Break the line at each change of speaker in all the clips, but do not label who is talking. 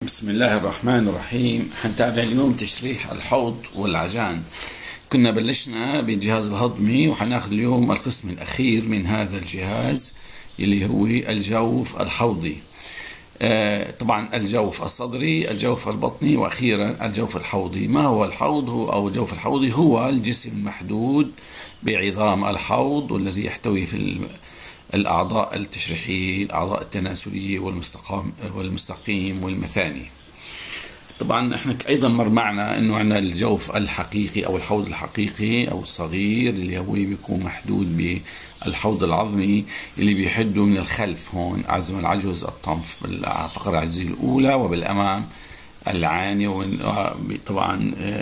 بسم الله الرحمن الرحيم. حنتابع اليوم تشريح الحوض والعجان. كنا بلشنا بالجهاز الهضمي وحناخذ اليوم القسم الأخير من هذا الجهاز اللي هو الجوف الحوضي. طبعا الجوف الصدري، الجوف البطني، وأخيرا الجوف الحوضي. ما هو الحوض أو الجوف الحوضي؟ هو الجسم المحدود بعظام الحوض والذي يحتوي في الأعضاء التشريحية، الأعضاء التناسلية والمستقيم والمثاني. طبعا احنا ايضا مر معنا انه عندنا الجوف الحقيقي او الحوض الحقيقي او الصغير اللي هو بيكون محدود بالحوض العظمي اللي بيحده من الخلف هون عزم العجوز الطنف بالفقرة العجزية الاولى، وبالامام العاني. طبعا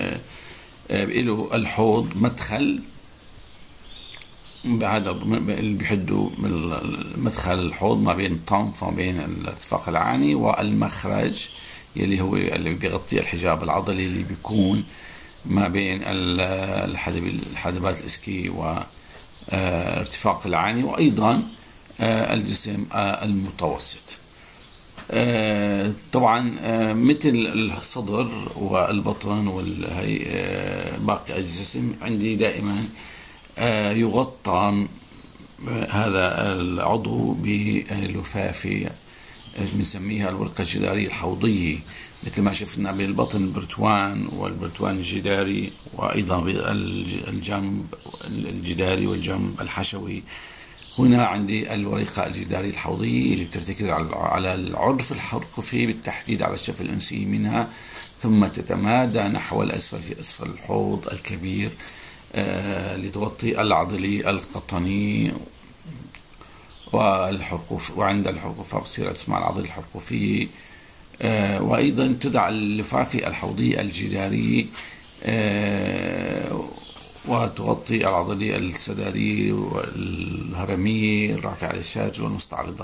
له الحوض مدخل، هذا اللي بيحدوا مدخل الحوض ما بين الطنف وما بين الارتفاق العاني، والمخرج يلي هو اللي بيغطي الحجاب العضلي اللي بيكون ما بين الحدبات الاسكي وارتفاق العاني، وايضا الجسم المتوسط. طبعا مثل الصدر والبطن باقي الجسم عندي دائما يغطى هذا العضو بلفافة بنسميها الورقة الجدارية الحوضية، مثل ما شفنا بالبطن البرتوان والبرتوان الجداري، وأيضا بالجنب الجداري والجنب الحشوي. هنا عندي الورقة الجدارية الحوضية اللي بترتكز على العرف الحرقفي، بالتحديد على الشفة الأنسية منها، ثم تتمادى نحو الأسفل في أسفل الحوض الكبير لتغطي العضلي القطني والحرقوف، وعند الحرقوفة بتصير اسمها العضلة الحرقوفية. وأيضا تدعى اللفافة الحوضية الجدارية وتغطي العضلة السدارية والهرمية الرافعة للشاج والمستعرضة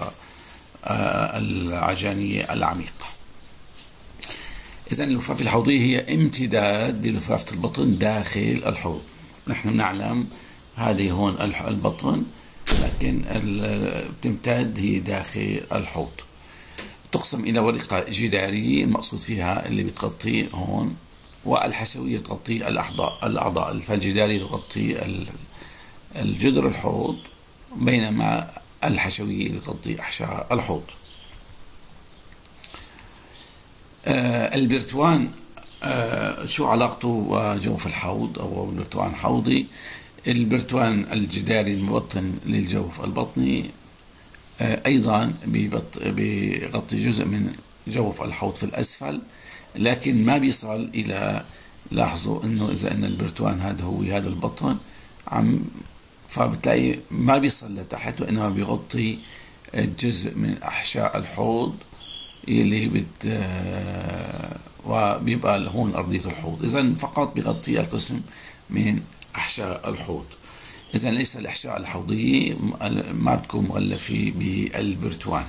العجانية العميقة. إذن اللفافة الحوضية هي امتداد للفافة البطن داخل الحوض. نحن نعلم هذه هون البطن، لكن بتمتد هي داخل الحوض. تقسم إلى ورقة جدارية المقصود فيها اللي بتغطي هون، والحشوية تغطي الأعضاء. فالجدارية تغطي الجدر الحوض، بينما الحشوية تغطي أحشاء الحوض. البرتوان شو علاقته وجوف الحوض أو البرتوان حوضي؟ البرتوان الجداري المبطن للجوف البطني أيضا بيغطي جزء من جوف الحوض في الأسفل، لكن ما بيصل إلى، لاحظوا إنه إذا إن البرتوان هذا هو هذا البطن فبتلاقي ما بيصل لتحت، وإنما بيغطي جزء من أحشاء الحوض اللي وبيبقى هون أرضية الحوض. إذن فقط بيغطي القسم من أحشاء الحوض. إذن ليس الأحشاء الحوضية ما بتكون مغلفة بالبرتوان.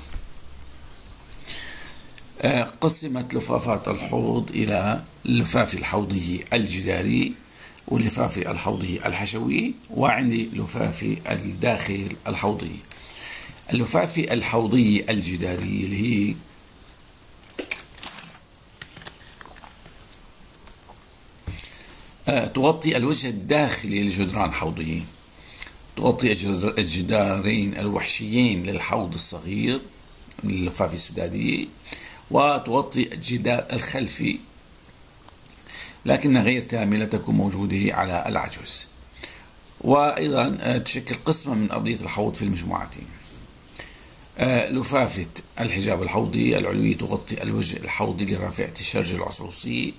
قسمت لفافات الحوض إلى اللفافة الحوضية الجدارية واللفافة الحوضية الحشوية، وعندي لفافة الداخل الحوضية. اللفافة الحوضية الجدارية اللي هي تغطي الوجه الداخلي للجدران الحوضية، تغطي الجدارين الوحشيين للحوض الصغير اللفافة السدادية، وتغطي الجدار الخلفي لكنها غير كاملة، تكون موجودة على العجوز. وأيضا تشكل قسما من أرضية الحوض في المجموعتين. لفافة الحجاب الحوضي العلوي تغطي الوجه الحوضي لرافعة الشرج العصوصي،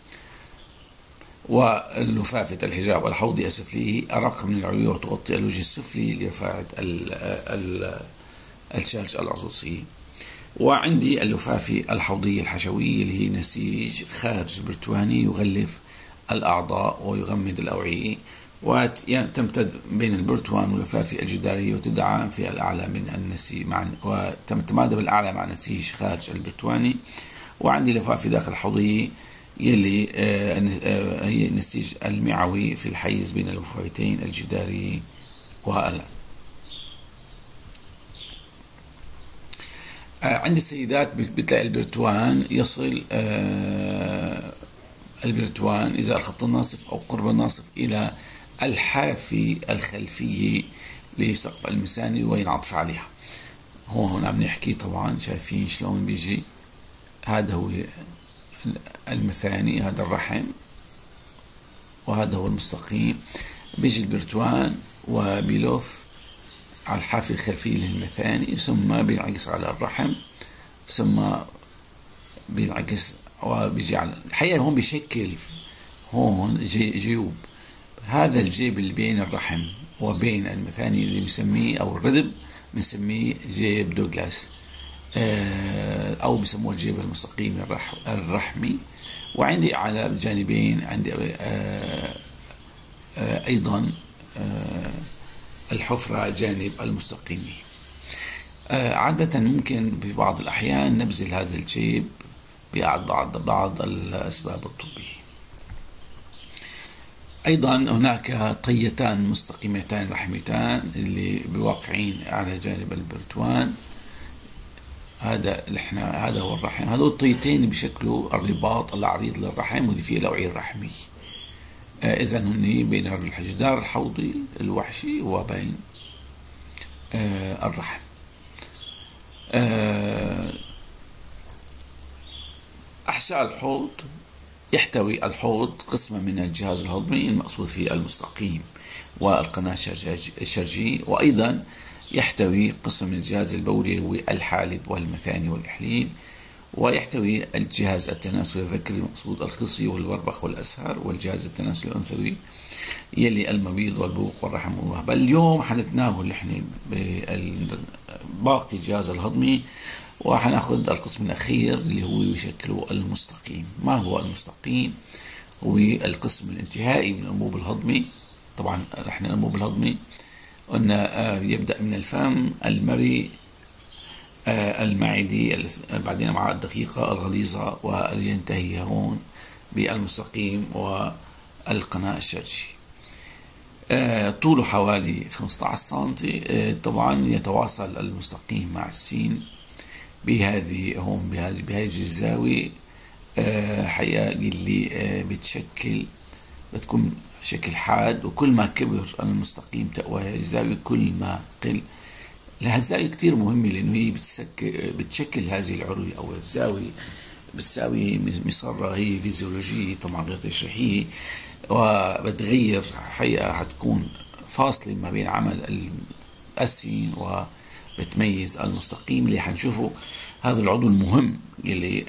واللفافة الحجاب الحوضي السفلي أرق من العلوية وتغطي الوجه السفلي لرفاعة الشرج العصوصي. وعندي اللفافة الحوضية الحشوية اللي هي نسيج خارج برتواني يغلف الأعضاء ويغمد الأوعية، وتمتد بين البرتوان واللفافة الجدارية، وتدعم في الأعلى من النسيج وتتمادى بالأعلى مع نسيج خارج البرتواني. وعندي لفافة داخل الحوضية يلي هي النسيج المعوي في الحيز بين اللفافتين الجدارية عند السيدات بتلاقي البرتوان يصل البرتوان إذا الخط الناصف أو قرب الناصف إلى الحافة الخلفية لسقف المثاني وينعطف عليها. هون عم نحكي طبعا، شايفين شلون بيجي، هذا هو المثاني، هذا الرحم، وهذا هو المستقيم. بيجي البرتوان وبيلف على الحافة الخلفية للمثاني، ثم بينعكس على الرحم، ثم بينعكس وبيجي على الحقيقة. هون بيشكل هون جيوب، هذا الجيب اللي بين الرحم وبين المثاني اللي بنسميه أو الردب بنسميه جيب دوغلاس، أو بسموه الجيب المستقيم الرحمي. وعندي على الجانبين عندي أيضا الحفرة جانب المستقيمي. عادة ممكن في بعض الأحيان نبذل هذا الجيب بعض الأسباب الطبية. أيضا هناك طيتان مستقيمتان رحمتان اللي بواقعين على جانب البرتوان. هذا هو الرحم. هذول الطيتين بشكلوا الرباط العريض للرحم واللي فيه الأوعية الرحمية. إذا هن بين الجدار الحوضي الوحشي وبين الرحم. أحشاء الحوض: يحتوي الحوض قسما من الجهاز الهضمي المقصود فيه المستقيم والقناة الشرجية، وأيضا يحتوي قسم من الجهاز البولي هو الحالب والمثاني والإحليل، ويحتوي الجهاز التناسلي الذكري المقصود الخصي والبربخ والأسهر، والجهاز التناسلي الأنثوي يلي المبيض والبوق والرحم والوهبة. اليوم حنتناول نحن باقي الجهاز الهضمي، وحناخذ القسم الأخير اللي هو يشكله المستقيم. ما هو المستقيم؟ هو القسم الانتهائي من الأنبوب الهضمي. طبعا نحن الأنبوب الهضمي قلنا يبدأ من الفم، المريء، المعدي، بعدين مع الدقيقة الغليظة، وينتهي هون بالمستقيم والقناة الشرجية. طوله حوالي 15 سنتي. طبعا يتواصل المستقيم مع السين بهذه هون بهذه الزاوية. حقيقة اللي بتشكل بتكون شكل حاد، وكل ما كبر المستقيم تقوى هذه الزاوية كل ما قل. الزاوية كتير مهمة لأنه هي بتشكل هذه العروة أو الزاوية بتساوي مصرة، هي فيزيولوجية طبعا غير تشريحية، وبتغير حقيقة حتكون فاصلة ما بين عمل السين وبتميز المستقيم اللي حنشوفه. هذا العضو المهم اللي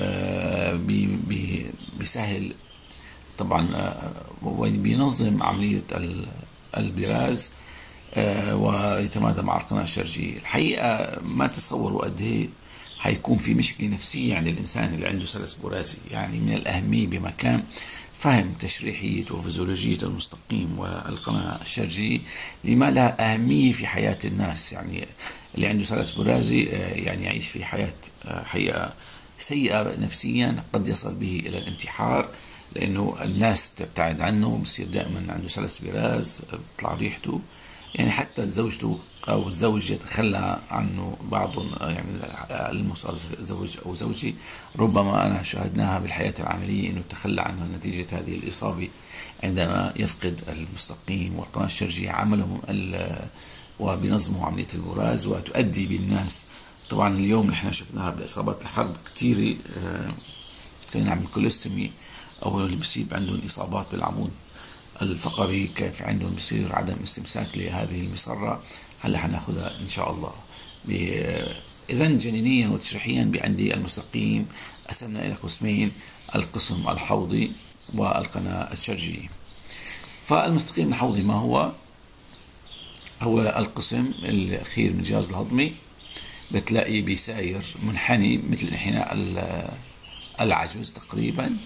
بيسهل طبعا وبينظم عملية البراز ويتمادى مع القناة الشرجية. الحقيقة ما تتصوروا قد ايه حيكون في مشكلة نفسية عند الإنسان اللي عنده سلس برازي. يعني من الأهمية بمكان فهم تشريحية وفيزيولوجية المستقيم والقناة الشرجية لما لها أهمية في حياة الناس. يعني اللي عنده سلس برازي يعني يعيش في حياة حقيقة سيئة نفسيا، قد يصل به إلى الانتحار، لأنه الناس تبتعد عنه، بصير دائما عنده سلس براز، بتطلع ريحته. يعني حتى زوجته أو الزوج يتخلى عنه بعضهم، يعني المصاب زوج أو زوجي ربما أنا شاهدناها بالحياة العملية أنه تخلى عنه نتيجة هذه الإصابة عندما يفقد المستقيم والقناة الشرجية عملهم وبنظموا عملية البراز، وتؤدي بالناس. طبعا اليوم نحن شفناها بإصابات الحرب كثيرة، كان نعمل كولوستومي أو اللي بصيب عندهم إصابات بالعمود الفقري كيف عندهم بصير عدم استمساك لهذه المسرة. هلا حناخذها إن شاء الله. إذا جنينيا وتشريحيا عندي المستقيم قسمنا إلى قسمين: القسم الحوضي والقناة الشرجية. فالمستقيم الحوضي ما هو؟ هو القسم الأخير من الجهاز الهضمي، بتلاقي بيساير منحني مثل انحناء العجوز تقريبا،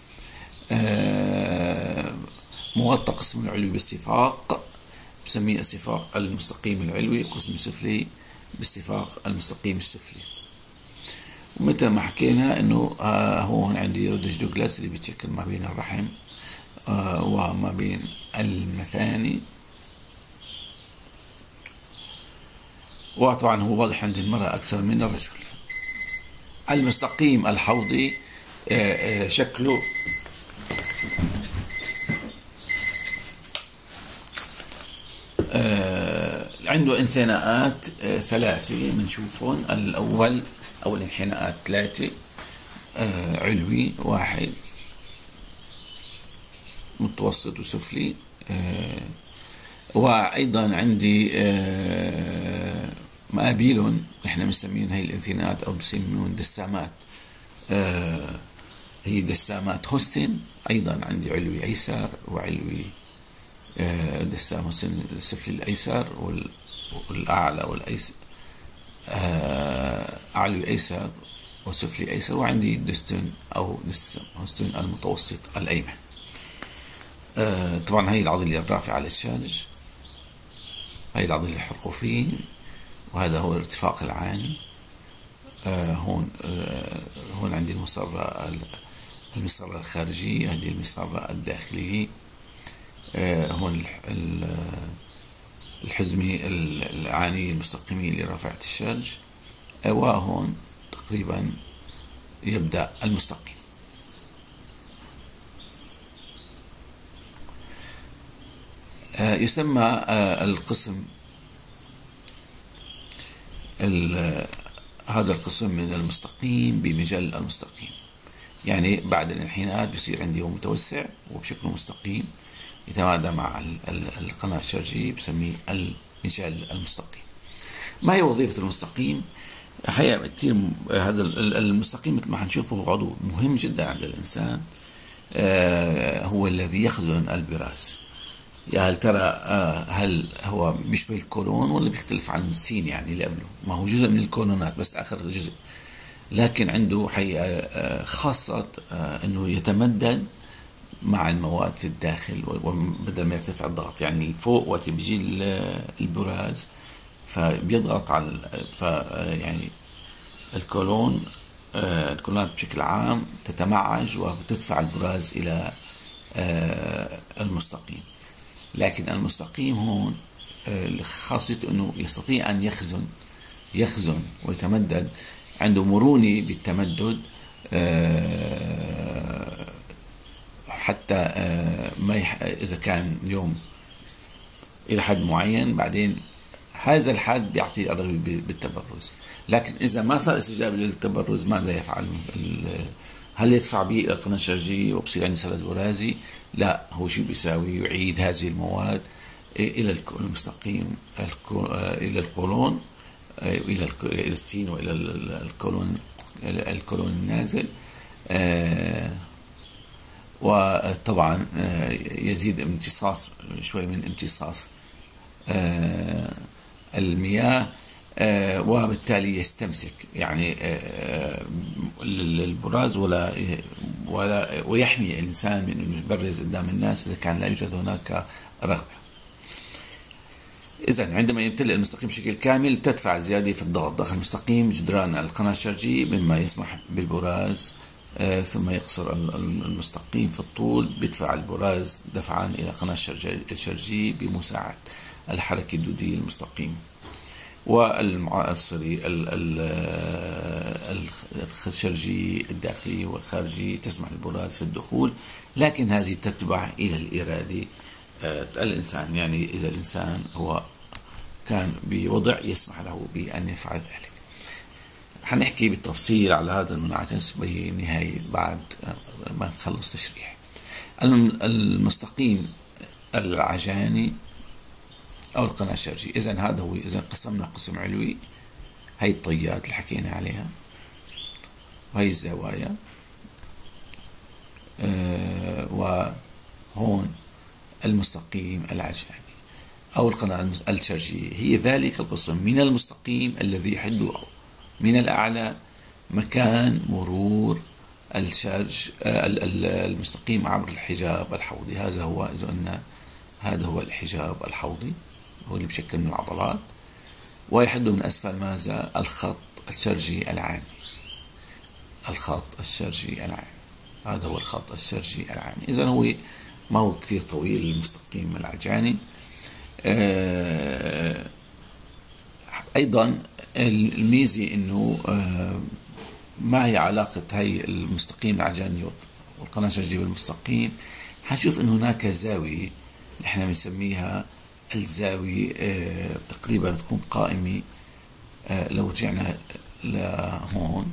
مغطى قسم العلوي بالصفاق، بسميه الصفاق المستقيم العلوي، قسم السفلي باستفاق المستقيم السفلي. ومثل ما حكينا انه هون عندي رودج دوغلاس اللي بيتشكل ما بين الرحم وما بين المثاني. وطبعا هو واضح عند المرأة أكثر من الرجل. المستقيم الحوضي شكله عنده انحناءات ثلاثة بنشوفهم. الأول أو الانحناءات ثلاثة، علوي واحد، متوسط وسفلي، وأيضا عندي مقابلهم احنا بنسميهم هي الانحناءات أو بنسميهم دسامات، هي دسامات هوستن. أيضا عندي علوي أيسر وعلوي دسام هوستن السفلي الأيسر والأعلى والأيسر، علوي أيسر وسفلي أيسر، وعندي دستن أو دسام هوستن المتوسط الأيمن. طبعا هي العضلة الرافعة للشالج، هي العضلة الحلقوفية، وهذا هو الارتفاق العاني. هون عندي المسرة الخارجية، هذه المسرة الداخلية. هون الحزمة العانية المستقيمية لرافعة الشالج، وهون تقريبا يبدأ المستقيم. يسمى القسم هذا القسم من المستقيم بمجل المستقيم. يعني بعد الانحناءات بصير عندي هو متوسع وبشكل مستقيم يتمادى مع القناة الشرجية، بسميه المجل المستقيم. ما هي وظيفة المستقيم؟ حقيقة كثير هذا المستقيم مثل ما حنشوفه هو عضو مهم جدا عند الإنسان، هو الذي يخزن البراز. يا هل ترى هل هو بيشبه الكولون ولا بيختلف عن السين يعني اللي قبله؟ ما هو جزء من الكولونات بس آخر جزء، لكن عنده حقيقة خاصة أنه يتمدد مع المواد في الداخل بدل ما يرتفع الضغط. يعني فوق وقت بيجي البراز فبيضغط على يعني الكولونات بشكل عام تتمعج وبتدفع البراز إلى المستقيم. لكن المستقيم هون خاصته أنه يستطيع أن يخزن ويتمدد، عنده مرونة بالتمدد، حتى ما إذا كان اليوم إلى حد معين بعدين هذا الحد بيعطي الرغبة بالتبرز. لكن إذا ما صار استجابة للتبرز ماذا يفعل؟ هل يدفع به إلى القناة الشرجية وبصير عندي سرد برازي؟ لا، هو شو بيساوي؟ يعيد هذه المواد إلى المستقيم، إلى القولون، إلى السين وإلى القولون النازل. وطبعا يزيد امتصاص شوي من امتصاص المياه، وبالتالي يستمسك يعني البراز ويحمي الإنسان من أنه يبرز قدام الناس إذا كان لا يوجد هناك رغبة. إذن عندما يمتلئ المستقيم بشكل كامل تدفع زيادة في الضغط داخل المستقيم جدران القناة الشرجية مما يسمح بالبراز، ثم يقصر المستقيم في الطول، بيدفع البراز دفعا إلى القناة الشرجية بمساعدة الحركة الدودية المستقيمة. والمعاصري الشرجية الداخلية والخارجية تسمح للبراز في الدخول، لكن هذه تتبع إلى الإرادة الإنسان. يعني إذا الإنسان هو كان بوضع يسمح له بأن يفعل ذلك. حنحكي بالتفصيل على هذا المنعكس بنهاية بعد ما نخلص تشريح. المستقيم العجاني أو القناة الشرجية، إذن هذا هو. إذا قسمنا قسم علوي، هي الطيات اللي حكينا عليها، وهي الزوايا، وهون المستقيم العجاني أو القناة الشرجية. هي ذلك القسم من المستقيم الذي يحد من الأعلى مكان مرور الشرج المستقيم عبر الحجاب الحوضي. هذا هو، إذا قلنا هذا هو الحجاب الحوضي، هو اللي بشكل من العضلات، ويحد من أسفل ماذا؟ الخط الشرجي العاني. الخط الشرجي العاني، هذا هو الخط الشرجي العاني. إذن هو ما هو كثير طويل المستقيم العجاني. أيضا الميزة أنه ما هي علاقة هي المستقيم العجاني والقناة الشرجية بالمستقيم؟ حنشوف إن هناك زاوية نحن بنسميها الزاوية تقريبا تكون قائمة. لو رجعنا لهون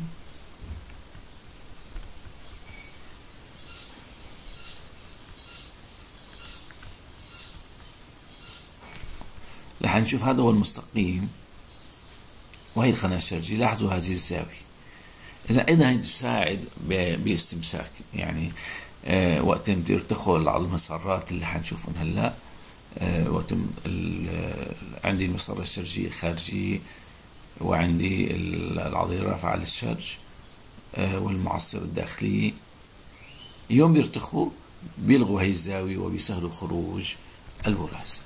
رح نشوف هذا هو المستقيم وهي القناة الشرجية. لاحظوا هذه الزاوية. إذا هي تساعد باستمساك، يعني وقت بده يرتخوا على المسارات اللي حنشوفهم هلا. وقت عندي المسارة الشرجية الخارجية، وعندي العضلة الرافعة للشرج والمعصر الداخلي. يوم بيرتخوا بيلغوا هي الزاوية وبيسهلوا خروج البراز.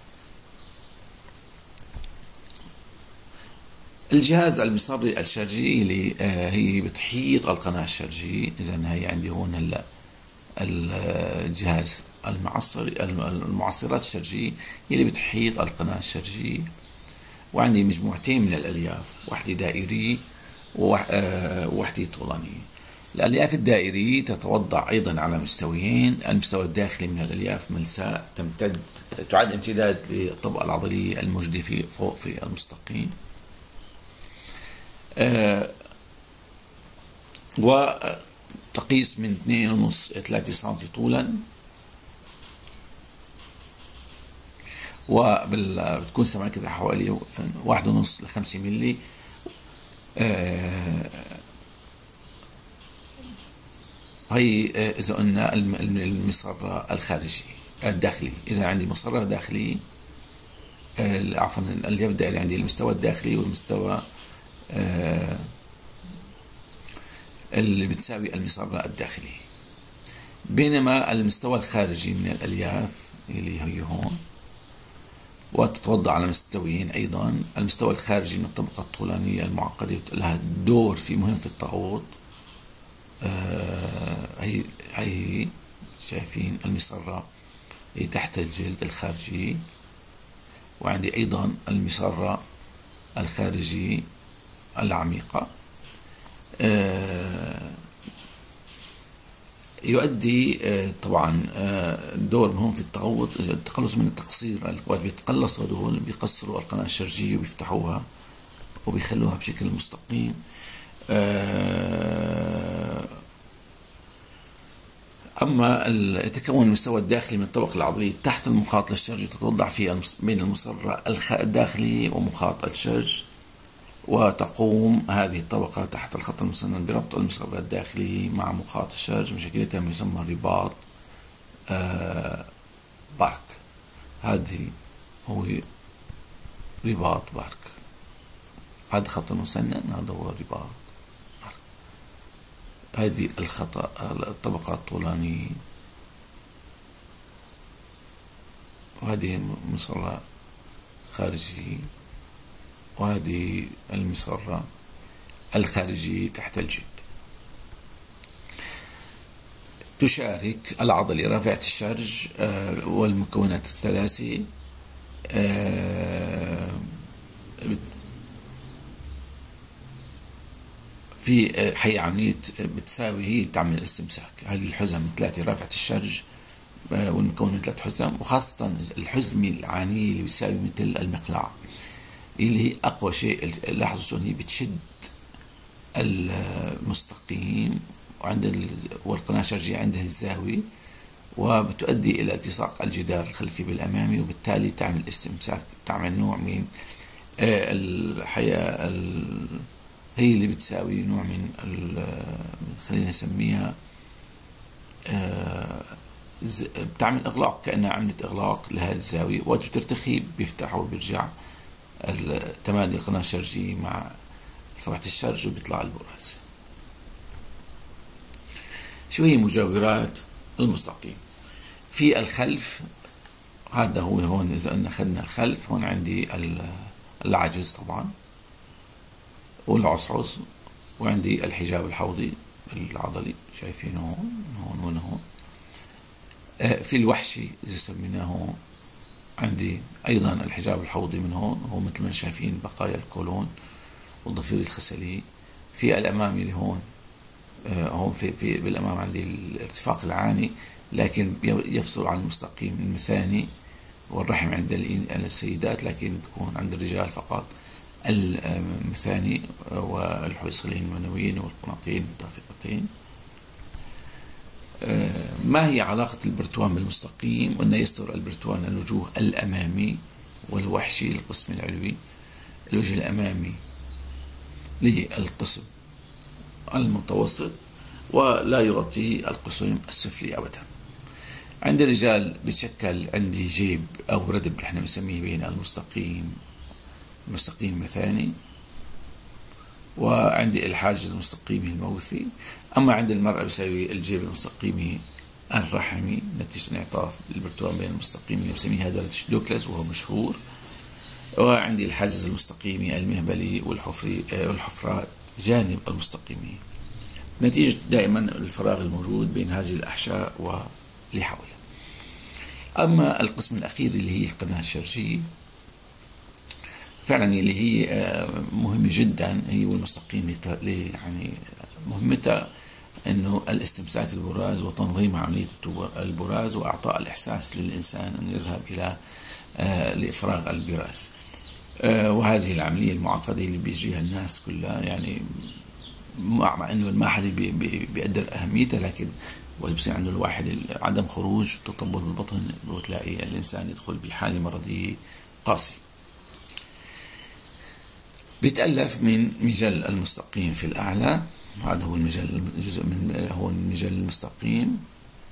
الجهاز المصري الشرجي اللي هي بتحيط القناة الشرجية. إذا هي عندي هون هلا الجهاز المعصرات الشرجية اللي بتحيط القناة الشرجية، وعندي مجموعتين من الألياف، واحدة دائرية وواحدة طولانية. الألياف الدائرية تتوضع أيضا على مستويين. المستوى الداخلي من الألياف ملساء تعد امتداد للطبقة العضلية الموجودة فوق في المستقيم، وتقيس من 2.5 إلى 3 سم طولا، وبتكون سماكتها حوالي 1.5 ل 5 ملي. هي إذا قلنا المسرة الخارجي الداخلي. إذا عندي مسرة داخلي، عفوا الألياف الدائرية، عندي المستوى الداخلي والمستوى اللي بتساوي المسرة الداخلي، بينما المستوى الخارجي من الألياف اللي هي هون وتتوضع على مستويين أيضا. المستوى الخارجي من الطبقة الطولانية المعقدة لها دور مهم في التغوط. هي شايفين المسرة هي تحت الجلد الخارجي، وعندي أيضا المسرة الخارجي العميقة. يؤدي طبعا دور مهم في التخلص من التقصير. وقت بيتقلصوا هدول بيقصروا القناة الشرجية وبيفتحوها وبيخلوها بشكل مستقيم. أما تكون المستوى الداخلي من الطبقة العضلية تحت المخاط للشرج تتوضع في بين المسرة الداخلي ومخاط الشرج، وتقوم هذه الطبقة تحت الخط المسنن بربط المسرة الداخلي مع مخاط الشرج بشكل ما يسمى رباط بارك. هذه هو رباط بارك. هذا خط المسنن، هذا هو رباط بارك. هذه الطبقة الطولانية، وهذه المسرة الخارجية، وهذه المسرة الخارجية تحت الجلد. تشارك العضلة رافعة الشرج والمكونات الثلاثة في حي عملية بتساوي، هي بتعمل الاستمساك. هذه الحزم 3 رافعة الشرج والمكون من 3 حزم، وخاصة الحزمة العانية اللي بتساوي مثل المقلاع اللي هي أقوى شيء. لاحظوا شلون هي بتشد المستقيم، والقناة الشرجية عندها الزاوية، وبتؤدي إلى التصاق الجدار الخلفي بالأمامي، وبالتالي تعمل استمساك، تعمل نوع من الحياة هي اللي بتساوي نوع من خلينا نسميها بتعمل إغلاق، كأنها عملت إغلاق لهذه الزاوية. وقت بترتخي بيفتح وبيرجع تمادي القناة الشرجية مع فتحة الشرج وبيطلع البراز. شو هي مجاورات المستقيم؟ في الخلف، هذا هو هون. إذا أن أخذنا الخلف، هون عندي العجز طبعا والعصعص، وعندي الحجاب الحوضي العضلي، شايفينه هون هون هون. في الوحشي إذا سميناه عندي أيضا الحجاب الحوضي من هون، هو مثل ما شايفين بقايا الكولون والضفير الخسلي في الأمامي اللي هون، هون في بالأمام عندي الارتفاق العاني، لكن يفصل عن المستقيم الثاني، والرحم عند السيدات، لكن بيكون عند الرجال فقط المثاني والحويصلين المنويين والقناطين الدافقتين. ما هي علاقة البرتوان بالمستقيم؟ وأن يستر البرتوان الوجوه الأمامي والوحشي للقسم العلوي. الوجه الأمامي للقسم المتوسط، ولا يغطي القسم السفلي أبدا. عند الرجال بتشكل عندي جيب أو ردب نحن بنسميه بين المستقيم المثاني، وعندي الحاجز المستقيمي الموثي. أما عند المرأة بيساوي الجيب المستقيمي الرحمي نتيجة انعطاف البرتوان بين المستقيمين، بسميها درجة دوكلاس وهو مشهور. وعندي الحاجز المستقيمي المهبلي والحفرات جانب المستقيمي، نتيجة دائما الفراغ الموجود بين هذه الأحشاء واللي حولها. أما القسم الأخير اللي هي القناة الشرجية، فعلا اللي هي مهمة جدا، هي والمستقيم يعني مهمتها انه الاستمساك البراز وتنظيم عملية البراز واعطاء الاحساس للانسان ان يذهب الى لافراغ البراز. وهذه العملية المعقدة اللي بيجريها الناس كلها، يعني مع انه ما حدا بيقدر اهميتها، لكن بصير عنده الواحد عدم خروج تطبل بالبطن، وتلاقي الانسان يدخل بحالة مرضية قاسية. بيتألف من مجل المستقيم في الأعلى، هذا هو المجل، جزء من هو المجل المستقيم.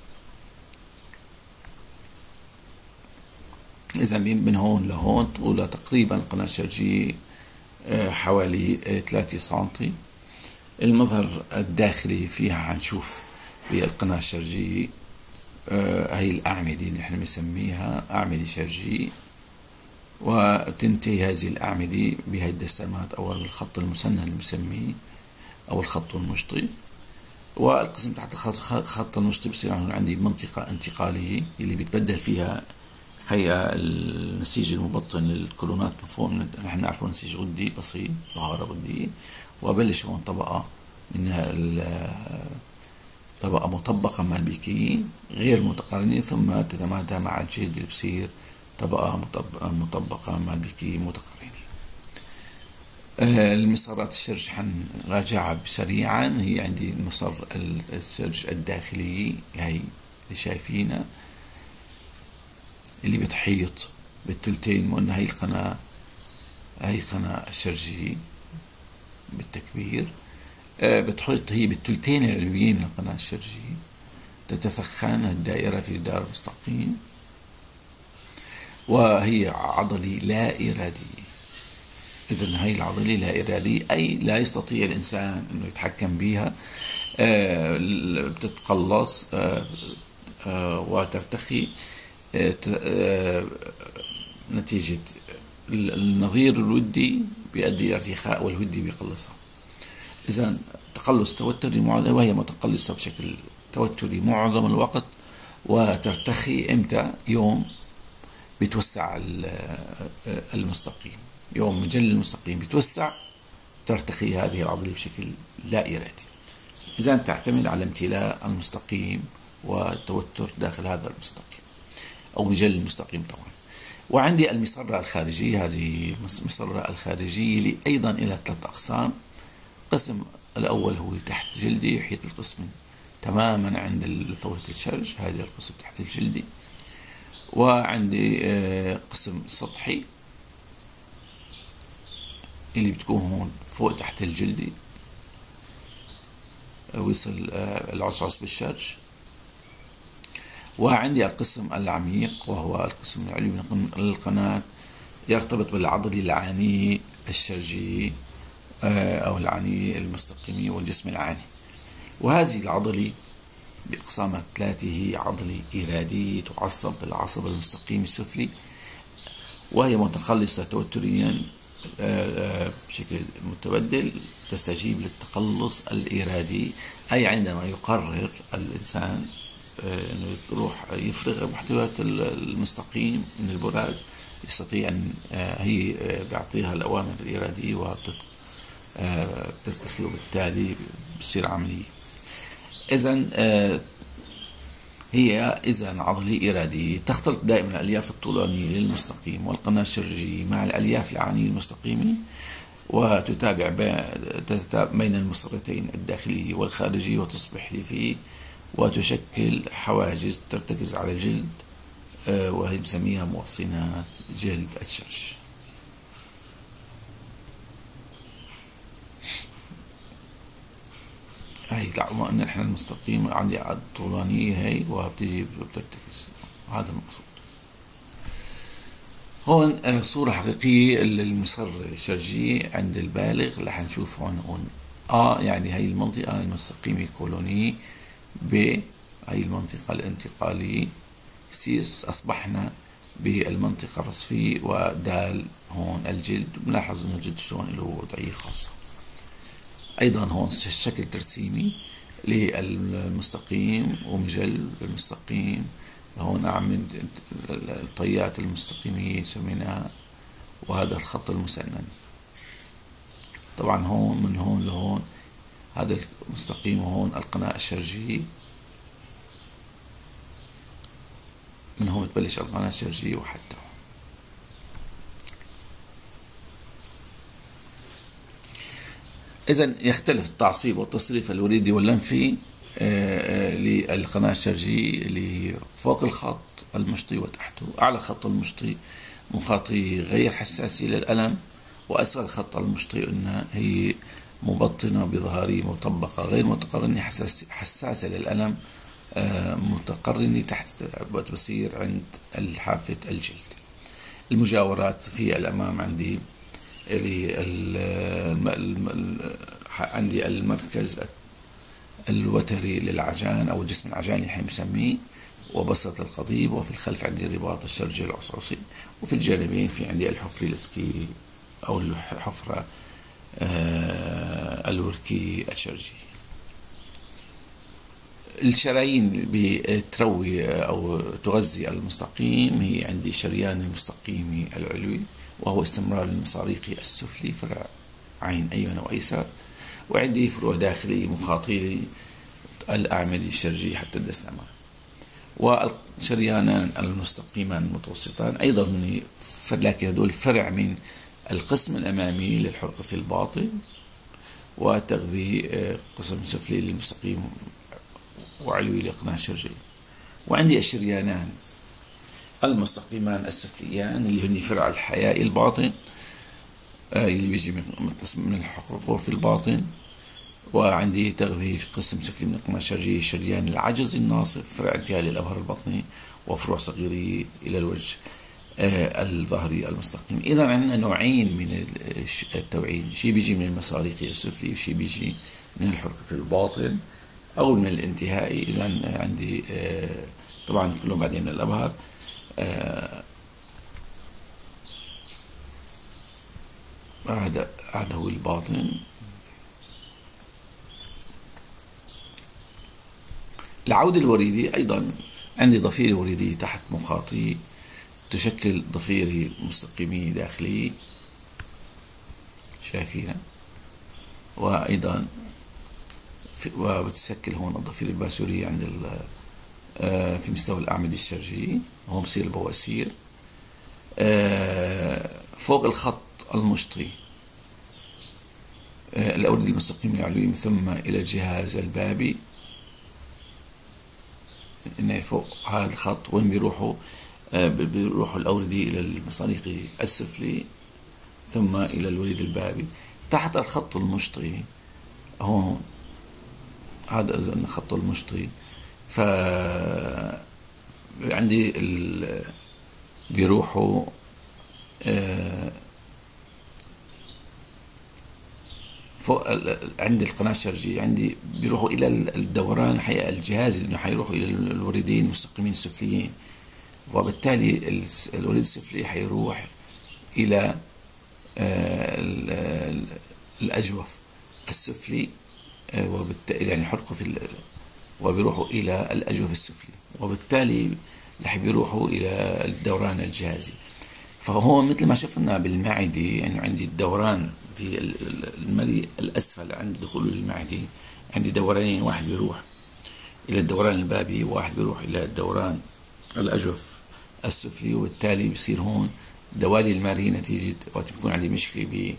إذا من هون لهون طولها تقريبا القناة الشرجية حوالي 3 سنتي. المظهر الداخلي فيها هنشوف بالقناة الشرجية هي الأعمدة اللي نحن بنسميها أعمدة شرجية، وتنتهي هذه الأعمدة بهي الدسامات أو الخط المسنن اللي بنسميه أو الخط المشطي. والقسم تحت الخط المشطي بصير عندي منطقة انتقالية اللي بيتبدل فيها هيئة النسيج المبطن للكولونات من فوق. نحن نعرفه نسيج غدي بسيط، ظاهرة غدية، وبلش هون طبقة من طبقة مطبقة مع البيكيين غير متقارنين، ثم تتمادى مع الجلد اللي بصير طبقة مطبقة مع البيكيين متقارنين. المسارات الشرج حنراجعها سريعا. هي عندي مصر الشرج الداخلي، هي اللي شايفينها اللي بتحيط بالثلثين، وأن هي القناة، هي قناة الشرجية بالتكبير، بتحيط هي بالثلثين العلويين من القناة الشرجية. تتثخن الدائرة في دار مستقيم، وهي عضلة لا إرادية. إذن هي العضلة لا إرادية، أي لا يستطيع الإنسان أنه يتحكم بها. بتتقلص وترتخي نتيجة النظير الودي بيؤدي إلى ارتخاء، والودي بيقلصها. إذن تقلص توتري وهي متقلصة بشكل توتري معظم الوقت، وترتخي إمتى؟ يوم بيتوسع المستقيم، يوم مجل المستقيم بيتوسع ترتخي هذه العضلة بشكل لا إرادي. إذا تعتمد على امتلاء المستقيم والتوتر داخل هذا المستقيم أو مجل المستقيم طبعا. وعندي المسرة الخارجية، هذه المسرة الخارجية لي أيضا إلى 3 أقسام. القسم الأول هو تحت جلدي، يحيط بالقسم تماما عند فوهة الشرج، هذا القسم تحت الجلدي. وعندي قسم سطحي اللي بتكون هون فوق تحت الجلدي، ويصل العصعص بالشرج. وعندي القسم العميق وهو القسم العلوي من القناة، يرتبط بالعضلة العانية الشرجية أو العانية المستقيمية والجسم العاني. وهذه العضلة بأقسامها 3 هي عضلة إرادية تعصب بالعصب المستقيم السفلي، وهي متقلصة توتريا بشكل متبدل، تستجيب للتقلص الإرادي، أي عندما يقرر الإنسان أنه يروح يفرغ محتويات المستقيم من البراز، يستطيع أن هي بيعطيها الأوامر الإرادية بترتخي، وبالتالي بصير عملية. إذا هي إذا عضلية إرادية تختلط دائما الألياف الطولانية للمستقيم والقناة الشرجية مع الألياف العانية المستقيمة، وتتابع بين المسرتين الداخلية والخارجية، وتصبح ليفية، وتشكل حواجز ترتكز على الجلد، وهي بسميها موصنات جلد الشرج. هي قلنا احنا المستقيم عندي طولانية هي، وبتجي بترتكز، هذا المقصود. هون صورة حقيقية للمسر الشرجية عند البالغ. رح نشوف هون يعني هي المنطقة المستقيمة كولونية، ب هي المنطقة الانتقالية، سيس أصبحنا بالمنطقة الرصفية، ودال هون الجلد. بنلاحظ إنه الجلد شلون له وضعية خاصة. أيضا هون الشكل ترسيمي للمستقيم، ومجل المستقيم. هون أعمل الطيات المستقيمية سميناها، وهذا الخط المسنن. طبعا هون من هون لهون هذا المستقيم، وهون القناة الشرجية، من هون تبلش القناة الشرجية وحتى هون. إذن يختلف التعصيب والتصريف الوريدي واللمفي للقناة الشرجية اللي فوق الخط المشطي وتحته. أعلى خط المشطي مخاطية غير حساسة للألم، وأسفل خط المشطي قلنا هي مبطنة بظهرية مطبقة غير متقرنة حساسة للألم، متقرنة تحت بتصير عند حافة الجلد. المجاورات في الأمام عندي عندي المركز الوتري للعجان أو الجسم العجاني احنا بنسميه، وبسط القضيب. وفي الخلف عندي رباط الشرجي العصعصي، وفي الجانبين في عندي الحفري الاسكي أو الحفرة الوركي الشرجي. الشرايين بتروي أو تغذي المستقيم هي عندي شريان المستقيمي العلوي، وهو استمرار المصاريقي السفلي فرع عين أيمن وأيسر، وعندي فروع داخلية مخاطية الأعمدة الشرجية حتى الدسامة. والشريانان المستقيمان المتوسطان أيضا من لكن هدول فرع من القسم الأمامي للحرقة الباطن، وتغذي قسم سفلي للمستقيم وعلوي للقناة الشرجية. وعندي الشريانان المستقيمان السفليان اللي هن فرع الحياء الباطن، اللي بيجي من قسم من الحقوق في الباطن. وعندي تغذية في قسم سفلي من القناة الشرجية شريان العجز الناصف فرع انتهاء للأبهر البطني، وفروع صغيرة إلى الوجه الظهري المستقيم. إذا عندنا نوعين من التوعين، شيء بيجي من المصاريقي السفلي، وشيء بيجي من الحرقة في الباطن أو من الانتهائي. إذا عندي طبعا كلهم بعدين من الأبهر. هذا هو الباطن. العودة الوريدي أيضا عندي ضفيرة وريدية تحت مخاطية تشكل ضفيرة مستقيمية داخلية شايفينها، وأيضا وبتشكل هون الضفيرة الباسورية عند في مستوى الأعمدة الشرجية، وهون بصير البواسير. فوق الخط المشطي الأوردة المستقيمة العلوية، ثم إلى الجهاز البابي. فوق هذا الخط وين بيروحوا الأوردة إلى المصاريقي السفلي، ثم إلى الوريد البابي. تحت الخط المشطي هون هذا الخط المشطي، عندي بيروحوا فوق عند القناة الشرجية، عندي بيروحوا إلى الدوران الحقيقة الجهازي، إنه حيروحوا إلى الوريدين المستقيمين السفليين، وبالتالي الوريد السفلي حيروح إلى الأجوف السفلي، وبالتالي يعني حرقوا وبيروحوا إلى الأجوف السفلي، وبالتالي رح بيروحوا إلى الدوران الجهازي. فهو مثل ما شفنا بالمعدة، يعني عندي الدوران عندي المريء الأسفل عند دخول المعدة عندي دورانين، واحد بيروح إلى الدوران البابي وواحد بيروح إلى الدوران الأجوف السفلي، وبالتالي بصير هون دوالي المريء نتيجة وقت بيكون عندي مشكلة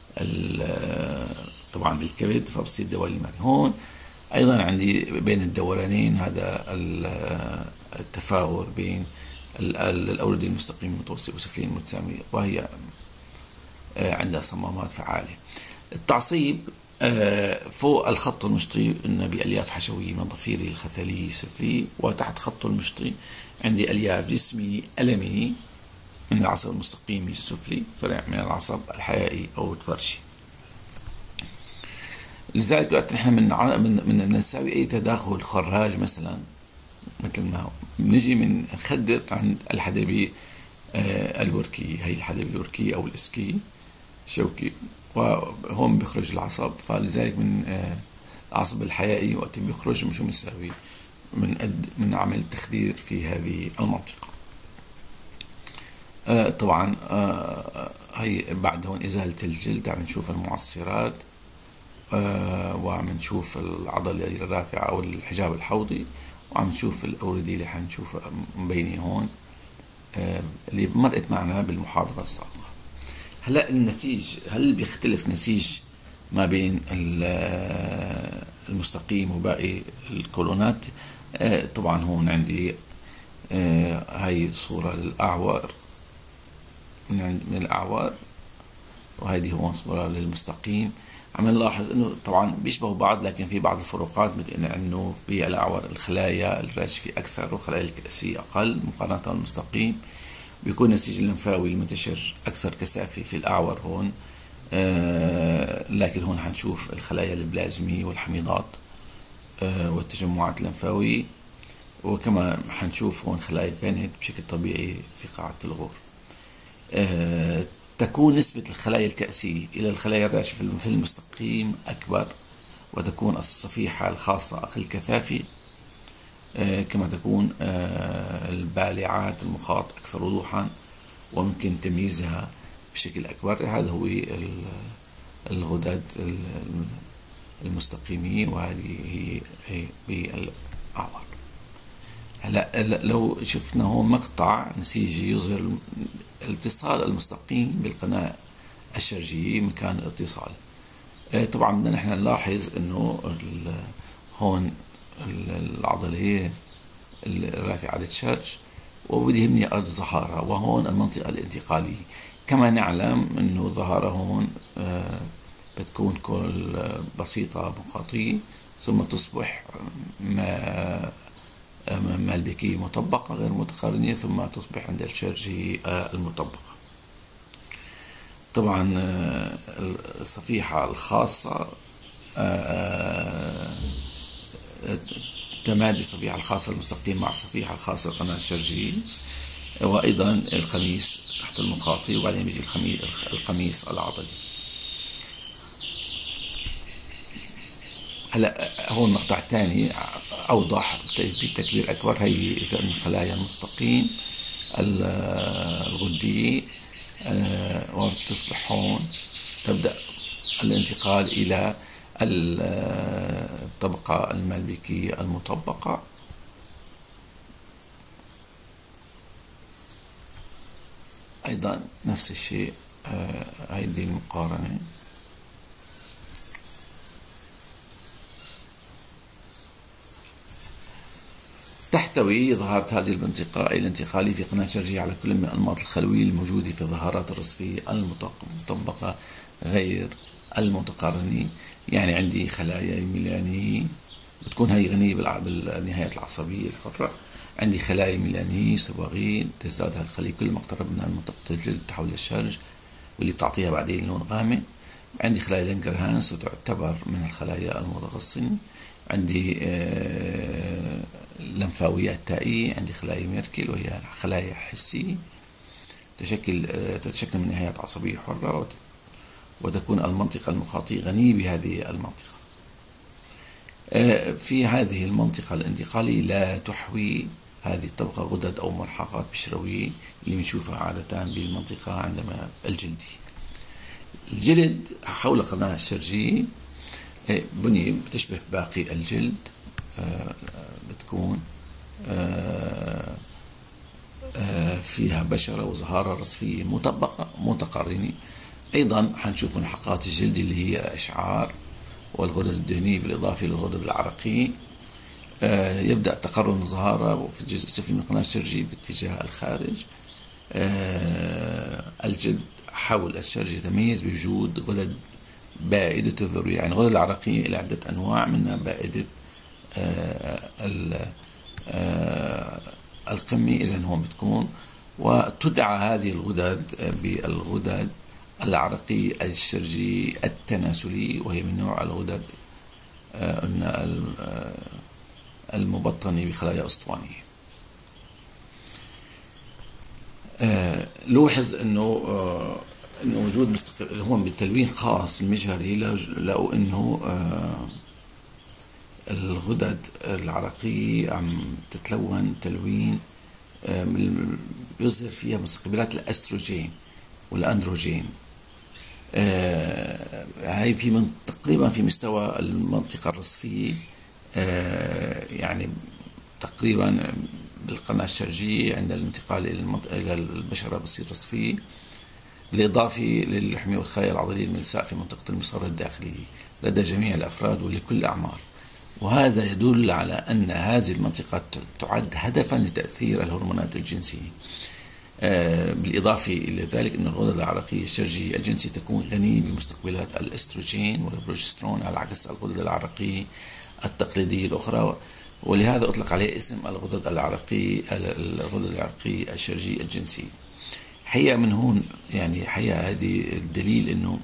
طبعا بالكبد، فبصير دوالي المريء. هون أيضا عندي بين الدورانين هذا التفاور بين الأوردة المستقيمة المتوسطة والسفلية المتسامية، وهي عندها صمامات فعالة. التعصيب فوق الخط المشطي إنه بألياف حشوية من ضفيري الخثلي السفلي، وتحت خط المشطي عندي ألياف جسمي ألمي من العصب المستقيم السفلي، فرع من العصب الحيائي أو الفرشي. لذلك وقت نحن من نساوي أي تداخل خراج مثلا، مثل ما بنجي من نخدر عند الحدبة الوركي، هي الحدبة الوركي أو الإسكي شوكي، وهون بيخرج العصب. فلذلك من العصب الحيائي وقت بيخرج شو بنساوي؟ من عمل تخدير في هذه المنطقة. طبعا هي بعد هون إزالة الجلد عم نشوف المعصرات، وعم نشوف العضلة الرافعة أو الحجاب الحوضي، وعم نشوف الأوردة اللي حنشوفها مبينة هون اللي مرقت معنا بالمحاضرة السابقة. هلا النسيج، هل بيختلف نسيج ما بين المستقيم وباقي الكولونات؟ طبعا هون عندي هاي صورة الأعور من الأعور، وهذه هون صورة للمستقيم. عم نلاحظ انه طبعا بيشبهوا بعض، لكن في بعض الفروقات، مثل انه بالأعور الخلايا الراشفة اكثر والخلايا الكأسية اقل مقارنة بالمستقيم. بيكون النسيج اللمفاوي المنتشر اكثر كثافة في الأعور هون، لكن هون حنشوف الخلايا البلازمية والحميضات والتجمعات اللمفاوية، وكما حنشوف هون خلايا بينهت بشكل طبيعي في قاعدة الغور. تكون نسبة الخلايا الكأسية إلى الخلايا الراشفة في المستقيم أكبر، وتكون الصفيحة الخاصة أقل كثافة، كما تكون البالعات المخاط أكثر وضوحا وممكن تمييزها بشكل أكبر. هذا هو الغدد المستقيمية، وهذه هي بالأعور. هلا لو شفنا هون مقطع نسيجي يظهر الاتصال المستقيم بالقناة الشرجية مكان الاتصال. طبعا بدنا نحن نلاحظ انه هون العضلة الرافعة للشرج، وبده يهمني أرض الظهارة، وهون المنطقة الانتقالية. كما نعلم انه الظهارة هون بتكون كل بسيطة مخاطية، ثم تصبح مالبكية مطبقة غير متقارنة، ثم تصبح عند الشرجية المطبقة. طبعا الصفيحة الخاصة تمادي الصفيحة الخاصة المستقيم مع الصفيحة الخاصة القناة الشرجية، وأيضا الخميس تحت المخاطي، وبعدين بيجي القميص العضلي. هلا هون مقطع ثاني أوضح بتكبير أكبر. هي إذا من خلايا المستقيم الغدية، وتصبح هون تبدأ الانتقال إلى الطبقة المالبكية المطبقة. أيضا نفس الشيء، هذه المقارنة. تحتوي ظهارة هذه المنطقة أي الانتقالية في قناة شرجية على كل من الأنماط الخلوية الموجودة في الظهارات الرصفية المطبقة غير المتقارنة. يعني عندي خلايا ميلانية بتكون هي غنية بالنهايات العصبية الحرة، عندي خلايا ميلانية صبغين تزداد هذه الخلية كل ما اقتربنا من منطقة الجلد تحول للشرج، واللي بتعطيها بعدين لون غامق. عندي خلايا لانجرهانس وتعتبر من الخلايا المتغصنة. عندي اللمفاويات تائية. عندي خلايا ميركل وهي خلايا حسية تتشكل من نهايات عصبية حرة، وتكون المنطقة المخاطية غنية بهذه المنطقة. في هذه المنطقة الانتقالية لا تحوي هذه الطبقة غدد أو ملحقات بشروية اللي بنشوفها عادة بالمنطقة عندما الجلدية. الجلد حول القناة الشرجية بنية بتشبه باقي الجلد، بتكون فيها بشرة وزهارة رصفية مطبقة متقارنة. أيضا حنشوف ملحقات الجلد اللي هي الأشعار والغدد الدهنية بالإضافة للغدد العرقية. يبدأ تقرن الزهارة في الجزء السفلي من القناة الشرجية باتجاه الخارج. الجلد حول الشرج يتميز بوجود غدد بائدة الذروة، يعني الغدد العرقية إلى عدة أنواع، منها بائدة القمة إذا هو بتكون، وتدعى هذه الغدد بالغدد العرقية الشرجية التناسلية، وهي من نوع الغدد المبطنة بخلايا أسطوانية. لوحظ انه وجود هون بالتلوين خاص المجهري لقوا انه الغدد العرقية عم تتلون تلوين يظهر فيها مستقبلات الاستروجين والاندروجين. هاي في تقريبا في مستوى المنطقة الرصفية، يعني تقريبا بالقناة الشرجية عند الانتقال إلى البشرة بصير رصفية، بالإضافة للحمية والخلايا العضلية الملساء في منطقة المسار الداخلية لدى جميع الأفراد ولكل الأعمار. وهذا يدل على أن هذه المنطقة تعد هدفا لتأثير الهرمونات الجنسية. بالإضافة إلى ذلك أن الغدد العرقية الشرجية الجنسية تكون غنية بمستقبلات الأستروجين والبروجسترون على عكس الغدد العرقية التقليدية الأخرى، ولهذا أطلق عليه اسم الغدد العرقية الشرجية الجنسية. حقيقة من هون يعني حقيقة هذه الدليل إنه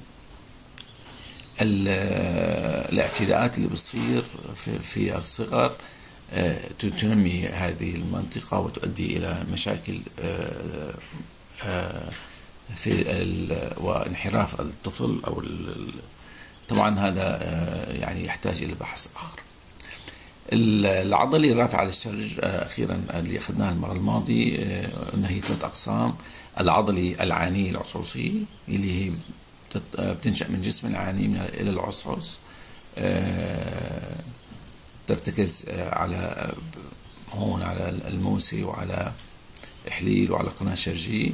الاعتداءات اللي بتصير في الصغر تنمي هذه المنطقة وتؤدي إلى مشاكل في وانحراف الطفل أو طبعا هذا يعني يحتاج إلى بحث آخر. العضلة الرافعة للشرج أخيرا اللي أخذناها المرة الماضية أنها هي 3 أقسام. العضلة العانية العصعصية اللي هي بتنشأ من جسم العاني إلى العصعص، ترتكز على هون على الموسي وعلى إحليل وعلى القناة الشرجية،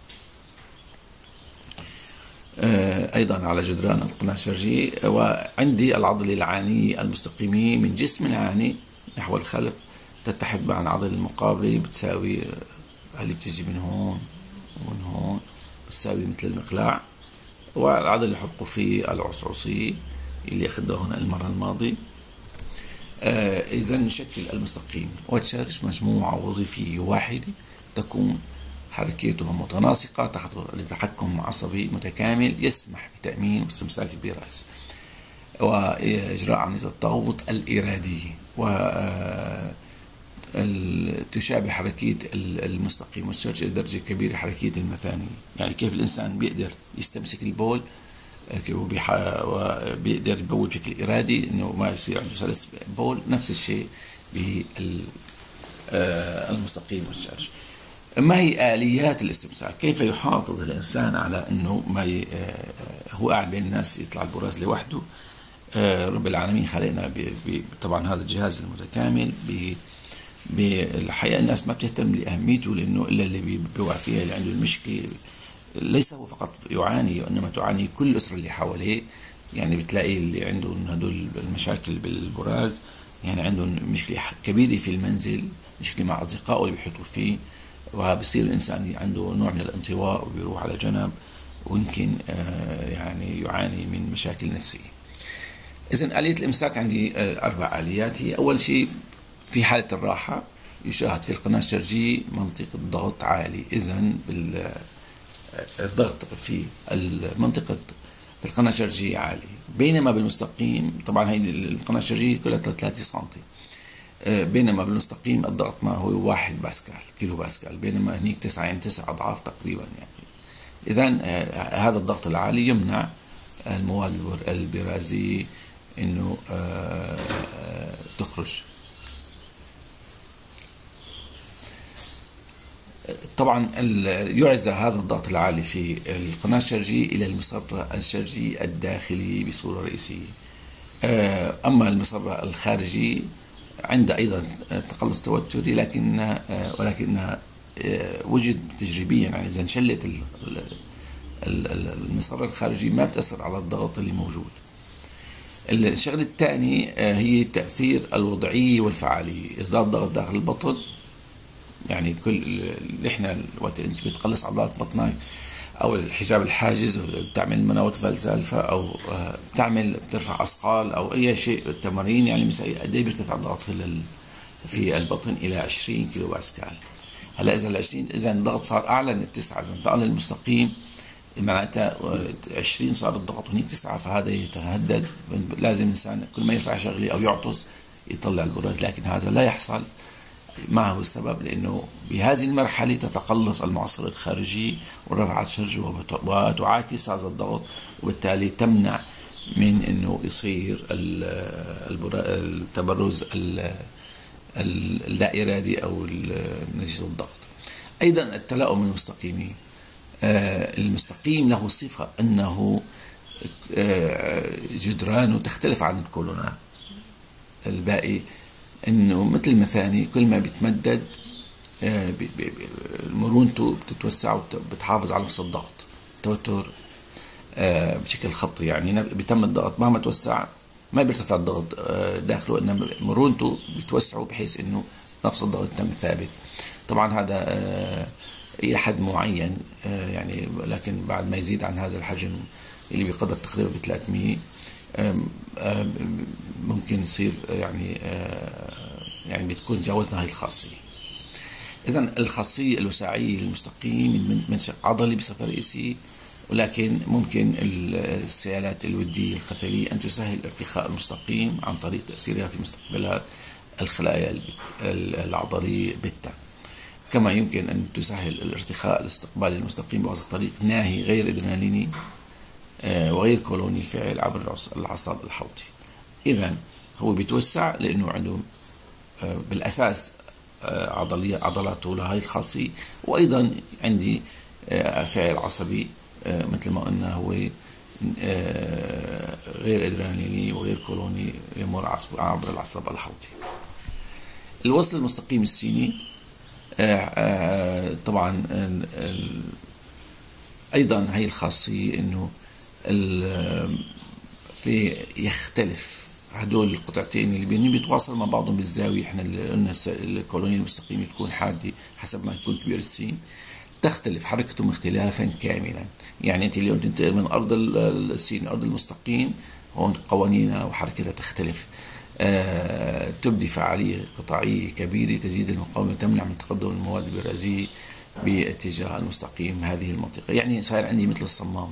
أيضا على جدران القناة الشرجية. وعندي العضلة العانية المستقيمة من جسم العاني نحو الخلف تتحد مع العضلة المقابلة بتساوي اللي بتيجي من هون ومن هون بتساوي مثل المقلاع، والعضلة الحلقوفية العصعصية اللي أخذناها هنا المرة الماضية. إذا نشكل المستقيم والشرج مجموعة وظيفية واحدة تكون حركيتها متناسقة تحت لتحكم عصبي متكامل يسمح بتأمين واستمساك البراز وإجراء عملية التغوط الإرادية، تشابه حركية المستقيم والشرج إلى درجة كبيرة حركية المثانية. يعني كيف الإنسان بيقدر يستمسك البول وبيقدر يبول بشكل إرادي إنه ما يصير عنده سلس بول، نفس الشيء بالمستقيم والشرج. ما هي آليات الاستمساك؟ كيف يحافظ الإنسان على أنه ما هو قاعد بين الناس يطلع البراز لوحده؟ رب العالمين خلقنا طبعا هذا الجهاز المتكامل بالحقيقة الناس ما بتهتم لأهميته، لأنه إلا اللي بيوقع فيها اللي عنده المشكلة ليس هو فقط يعاني وإنما تعاني كل الأسرة اللي حواليه. يعني بتلاقي اللي عندهم هدول المشاكل بالبراز يعني عندهم مشكلة كبيرة في المنزل، مشكلة مع أصدقائه اللي بيحطوا فيه، وبصير الإنسان عنده نوع من الانطواء وبيروح على جنب ويمكن يعني يعاني من مشاكل نفسية. إذن آلية الإمساك عندي 4 آليات. هي أول شيء في حالة الراحة يشاهد في القناة الشرجية منطقة ضغط عالي، إذن الضغط في المنطقة في القناة الشرجية عالي، بينما بالمستقيم طبعا هي القناة الشرجية كلها 3 سنتي، بينما بالمستقيم الضغط ما هو 1 باسكال كيلو باسكال، بينما هنيك 9 يعني 9 أضعاف تقريبا. يعني إذن هذا الضغط العالي يمنع المواد البرازية إنه تخرج. طبعا يعزى هذا الضغط العالي في القناة الشرجية إلى المسار الشرجي الداخلي بصورة رئيسية. أما المسار الخارجي عند أيضا تقلص توتري، ولكنها وجد تجريبيا، يعني إذا انشلت المسار الخارجي ما بتأثر على الضغط اللي موجود. الشغلة الثانية هي تأثير الوضعية والفعالية. إزداد ضغط داخل البطن، يعني كل اللي احنا وقت انت بتقلص عضلات بطنك او الحجاب الحاجز، بتعمل مناوط فالسالفة، او بترفع اثقال او اي شيء التمارين، يعني مثلا قد ايه بيرتفع الضغط في البطن الى 20 كيلو باسكال. هلا اذا الضغط صار اعلى من 9، اذا انتقل للمستقيم معناتها 20 صار الضغط هنيك 9، فهذا يتهدد، لازم الانسان كل ما يرفع شغله او يعطس يطلع البراز، لكن هذا لا يحصل. ما هو السبب؟ لأنه بهذه المرحلة تتقلص المعصر الخارجي والرفعات الشرج وتعاكس هذا الضغط، وبالتالي تمنع من أنه يصير التبرز اللا إرادي أو نتيجة الضغط. أيضا التلاؤم المستقيمي. المستقيم له صفة أنه جدرانه تختلف عن الكولونات الباقي، انه مثل المثاني كل ما بيتمدد مرونته بتتوسع وبتحافظ على نفس الضغط التوتر بشكل خطي، يعني بيتم الضغط مهما توسع ما بيرتفع الضغط داخله، انما مرونته بتوسعه بحيث انه نفس الضغط يتم ثابت. طبعا هذا الى حد معين، يعني لكن بعد ما يزيد عن هذا الحجم اللي بيقدر تقريبا ب 300 ممكن يصير يعني بتكون تجاوزنا هاي الخاصية. إذن الخاصية الوساعية للمستقيم من منشأ عضلي بصفة رئيسية، ولكن ممكن السيالات الودية الخثلية أن تسهل ارتخاء المستقيم عن طريق تأثيرها في مستقبلات الخلايا العضلية بيتا. كما يمكن أن تسهل الارتخاء الاستقبالي المستقيم بواسطة طريق ناهي غير إدريناليني وغير كولوني الفعل عبر العصب الحوضي. إذن هو بيتوسع لأنه عنده بالأساس عضلاته لهي الخاصية، وأيضا عندي فعل عصبي مثل ما قلنا هو غير إدريناليني وغير كولوني يمر عبر العصب الحوضي. الوصل المستقيم السيني طبعا أيضا هي الخاصية إنه في يختلف هدول القطعتين اللي بيتواصلوا مع بعضهم بالزاوية. احنا اللي قلنا الكولونية المستقيمة تكون حادة حسب ما يكون كبير السين، تختلف حركتهم اختلافا كاملا. يعني انت اليوم تنتقل من ارض السين لارض المستقيم، هون قوانينها وحركتها تختلف. تبدي فعالية قطعية كبيرة تزيد المقاومة وتمنع من تقدم المواد البرازية باتجاه المستقيم هذه المنطقة. يعني صار عندي مثل الصمام.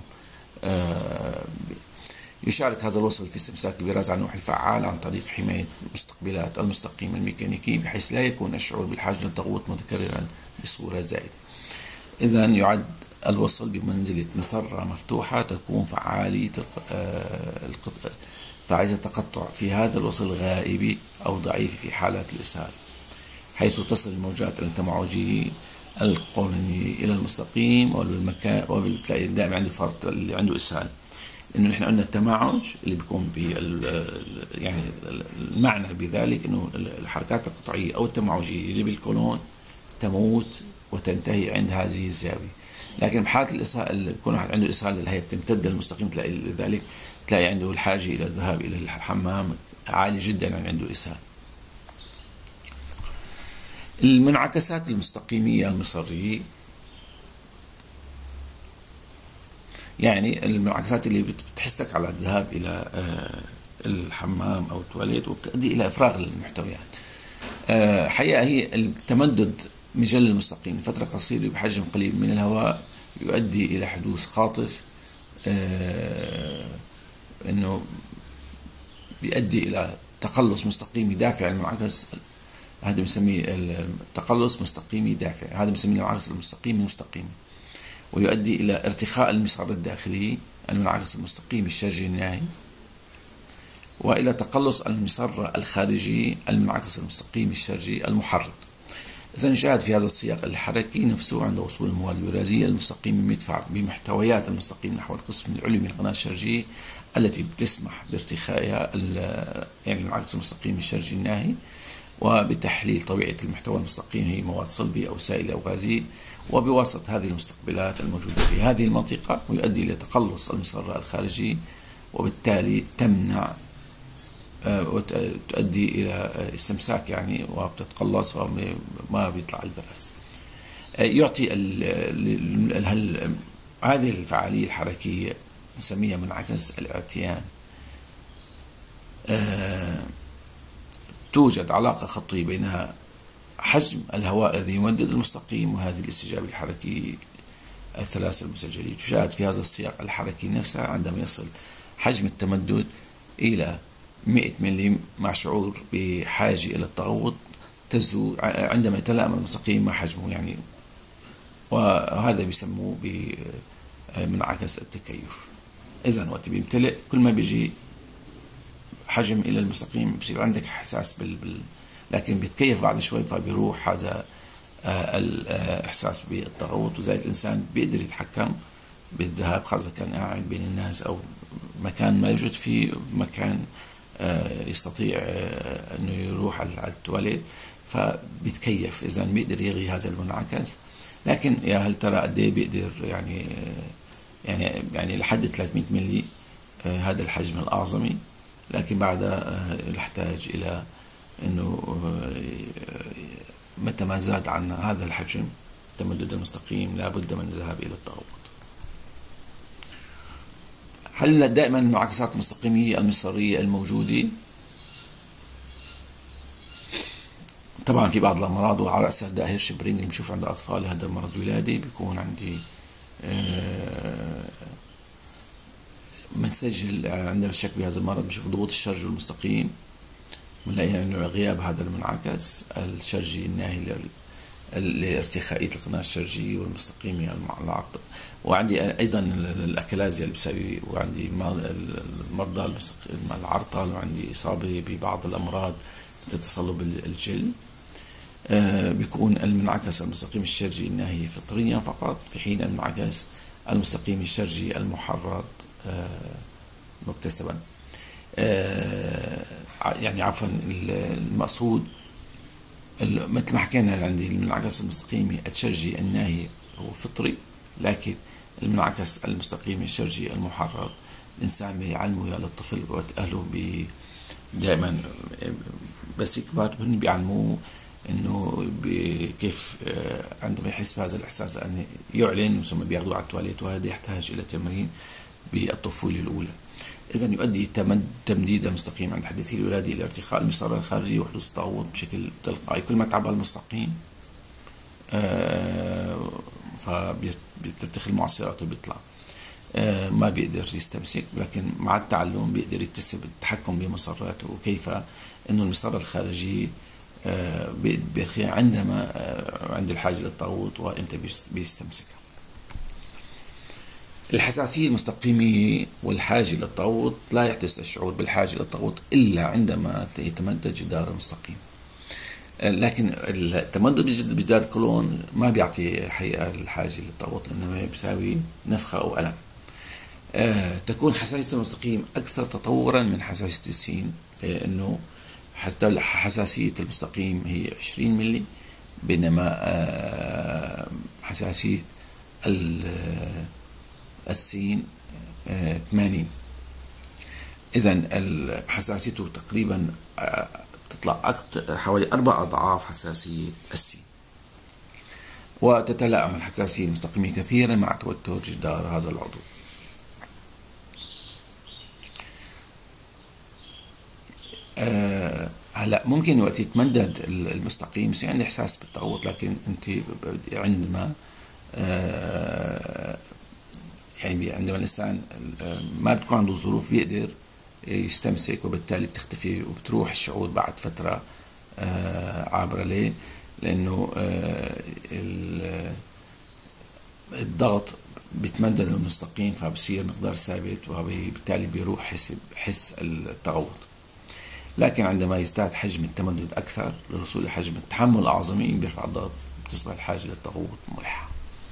يشارك هذا الوصل في استمساك البراز عن النوح الفعال عن طريق حماية مستقبلات المستقيم الميكانيكي، بحيث لا يكون الشعور بالحاجة للضغوط متكررا بصورة زائدة. إذا يعد الوصل بمنزلة مسرة مفتوحة تكون فعالية التقطع في هذا الوصل غائبة أو ضعيفة في حالات الإسهال، حيث تصل الموجات التمعجية القولونية إلى المستقيم والمكان، وبتلاقي دائما عنده فرط اللي عنده إسهال. إنه نحن قلنا التمعج اللي بيكون يعني المعنى بذلك إنه الحركات القطعية أو التمعجية اللي بالقولون تموت وتنتهي عند هذه الزاوية. لكن بحالة الإسهال اللي بيكون واحد عنده إسهال اللي هي بتمتد للمستقيم، لذلك تلاقي عنده الحاجة إلى الذهاب إلى الحمام عالي جدا، يعني عنده إسهال. المنعكسات المستقيمية المصرية، يعني المنعكسات اللي بتحسك على الذهاب إلى الحمام أو التواليت وبتؤدي إلى إفراغ المحتويات. حقيقة هي التمدد مجل المستقيم فترة قصيرة بحجم قليل من الهواء يؤدي إلى حدوث خاطف، إنه بيؤدي إلى تقلص مستقيمي دافع المنعكس. هذا بنسميه التقلص مستقيمي دافع، هذا بنسميه المنعكس المستقيم المستقيم، ويؤدي إلى ارتخاء المسار الداخلي المنعكس المستقيم الشرجي الناهي، وإلى تقلص المسار الخارجي المنعكس المستقيم الشرجي المحرض. إذا نشاهد في هذا السياق الحركي نفسه عند وصول المواد الوراثية المستقيم يدفع بمحتويات المستقيم نحو القسم العلوي من القناة الشرجية التي بتسمح بارتخائها يعني المنعكس المستقيم الشرجي الناهي، وبتحليل طبيعة المحتوى المستقيم هي مواد صلبة أو سائلة أو غازية، وبواسطة هذه المستقبلات الموجودة في هذه المنطقة، ويؤدي إلى تقلص المسرة الخارجي، وبالتالي تمنع وتؤدي إلى استمساك يعني، وبتتقلص وما بيطلع البراز. يعطي هذه الفعالية الحركية نسميها منعكس الاعتيان. توجد علاقة خطية بينها حجم الهواء الذي يمدد المستقيم وهذه الاستجابة الحركية الثلاثة المسجلة. تشاهد في هذا السياق الحركي نفسها عندما يصل حجم التمدد إلى 100 ملي مع شعور بحاجة إلى التغوط تزول عندما يتلائم المستقيم مع حجمه يعني، وهذا بيسموه بمنعكس التكيف. إذا وقت بيمتلئ كل ما بيجي حجم إلى المستقيم بصير عندك إحساس لكن بيتكيف بعد شوي فبيروح هذا الإحساس بالتغوط، وزي الإنسان بيقدر يتحكم بالذهاب، خاصة كان قاعد بين الناس أو مكان ما يوجد فيه مكان يستطيع أنه يروح على التواليت، فبيتكيف. إذا بيقدر يلغي هذا المنعكس، لكن يا هل ترى قد ايه بيقدر يعني لحد 300 ملي هذا الحجم الأعظمي، لكن بعدها يحتاج إلى أنه متى ما زاد عن هذا الحجم التمدد المستقيم لابد من الذهاب إلى التغوط. هل دائما المنعكسات المستقيمية المصرية الموجودة؟ طبعا في بعض الأمراض، وعلى رأسها داء هيرشبرينج اللي بنشوف عند الأطفال، هذا مرض ولادي بيكون عندي بنسجل عندما شك بهذا المرض بنشوف ضغوط الشرج المستقيم، بنلاقي انه غياب هذا المنعكس الشرجي الناهي لارتخائية القناة الشرجية والمستقيمة العرض. وعندي أيضا الأكلازيا اللي بسوي، وعندي المرضى العرطل، وعندي إصابة ببعض الأمراض تتصلب الجلد. بيكون المنعكس المستقيم الشرجي الناهي فطريا فقط، في حين المنعكس المستقيم الشرجي المحرض مكتسبا. يعني عفوا المقصود مثل ما حكينا عندي المنعكس المستقيمي الشرجي الناهي هو فطري، لكن المنعكس المستقيمي الشرجي المحرض الإنسان بيعلمه يا للطفل وأهله دائما بس يكبر هن بيعلموه إنه كيف عندما يحس بهذا الإحساس أن يعلن، ثم بياخذوه على التواليت، وهذا يحتاج إلى تمرين بالطفولة الأولى. إذا يؤدي تمديد المستقيم عند حدوث الولادة إلى ارتخاء المسار الخارجي وحدوث التغوط بشكل تلقائي. كل ما تعبى المستقيم فبترتخي المعصرات وبيطلع، ما بيقدر يستمسك، لكن مع التعلم بيقدر يكتسب التحكم بمساراته، وكيف إنه المسار الخارجي بيرخي عندما عند الحاجة للتغوط وإمتى بيستمسكها. الحساسية المستقيمية والحاجة للتغوط، لا يحدث الشعور بالحاجة للتغوط إلا عندما يتمدد جدار المستقيم، لكن التمدد بجدار القولون ما بيعطي حقيقة الحاجة للتغوط، إنما بيساوي نفخة أو ألم. تكون حساسية المستقيم أكثر تطورا من حساسية السين، لأنه حتى حساسية المستقيم هي 20 ملي، بينما حساسية السين 80. إذن حساسيته تقريبا تطلع حوالي 4 أضعاف حساسية السين، وتتلائم الحساسية المستقيمية كثيرا مع توتر جدار هذا العضو. هلا ممكن وقت يتمدد المستقيم يصير عندي إحساس بالتغوط، لكن أنت عندما يعني عندما الإنسان ما بتكون عنده ظروف بيقدر يستمسك، وبالتالي بتختفي وبتروح الشعور بعد فترة عابرة. ليه؟ لأنه الضغط بيتمدد المستقيم فبصير مقدار ثابت، وبالتالي بيروح حس التغوط. لكن عندما يزداد حجم التمدد أكثر للوصول لحجم التحمل الأعظمي بيرفع الضغط، بتصبح الحاجة للتغوط ملحة.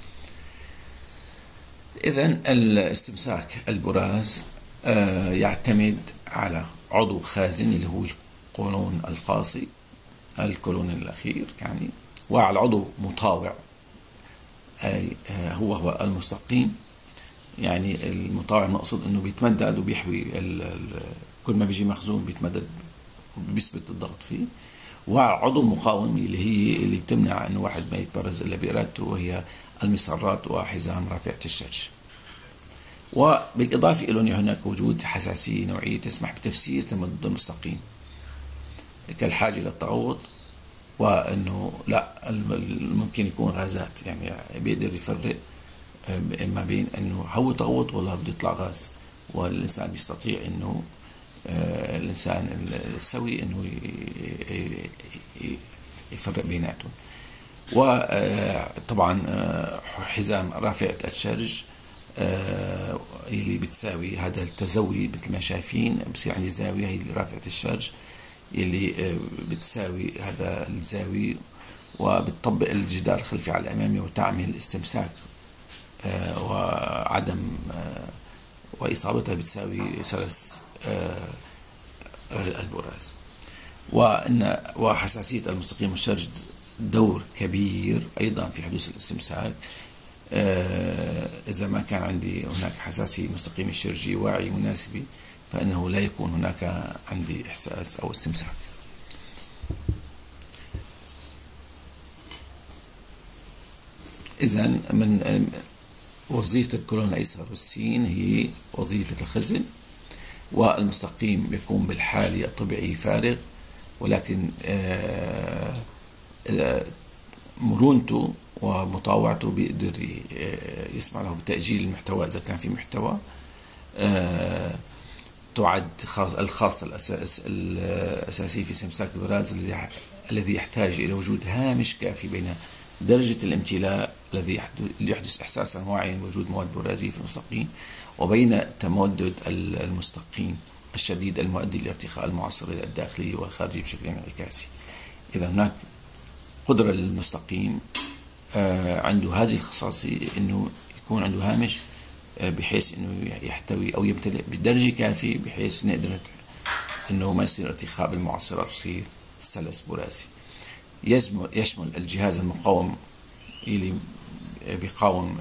إذن الاستمساك البراز يعتمد على عضو خازن اللي هو القولون القاصي، القولون الأخير يعني، وعلى عضو مطاوع أي هو المستقيم. يعني المطاوع المقصود انه بيتمدد وبيحوي كل ما بيجي مخزون بيتمدد وبيثبت الضغط فيه. وعضو مقاوم اللي بتمنع انه واحد ما يتبرز الا بارادته، وهي المسرات وحزام رافعة الشرج. وبالاضافه الى ان هناك وجود حساسيه نوعيه تسمح بتفسير تمدد المستقيم كالحاجه للتغوط، وانه لا ممكن يكون غازات، يعني بيقدر يفرق ما بين انه هو تغوط ولا بده يطلع غاز، والانسان بيستطيع انه الانسان السوي انه يفرق بيناتهم. وطبعا حزام رافعة الشرج اللي بتساوي هذا التزوي مثل ما شايفين، بصير عندي زاوية هي رافعة الشرج اللي بتساوي هذا الزاوي، وبتطبق الجدار الخلفي على الأمامي وتعمل استمساك وعدم وإصابتها بتساوي ثلث البراز. وحساسية المستقيم والشرج دور كبير أيضا في حدوث الاستمساك. إذا ما كان عندي هناك حساسية مستقيم الشرجي واعي مناسبة، فإنه لا يكون هناك عندي إحساس أو استمساك. إذن من وظيفة القولون الأيسر والسين هي وظيفة الخزن، والمستقيم بيكون بالحالة الطبيعي فارغ، ولكن مرونته ومطاوعته بيقدر يسمح له بتأجيل المحتوى إذا كان في محتوى. تعد الخاصة الأساسية في استمساك البراز الذي يحتاج إلى وجود هامش كافي بين درجة الامتلاء الذي يحدث إحساسا واعيا بوجود مواد برازية في المستقيم، وبين تمدد المستقيم الشديد المؤدي لارتخاء المعصرة الداخلي والخارجي بشكل انعكاسي. إذا هناك قدرة للمستقيم عنده هذه الخصائصية إنه يكون عنده هامش بحيث إنه يحتوي أو يمتلئ بدرجة كافية بحيث نقدر إنه ما يصير ارتخاء بالمعصرات ويصير سلس برازي. يشمل الجهاز المقاوم اللي بيقاوم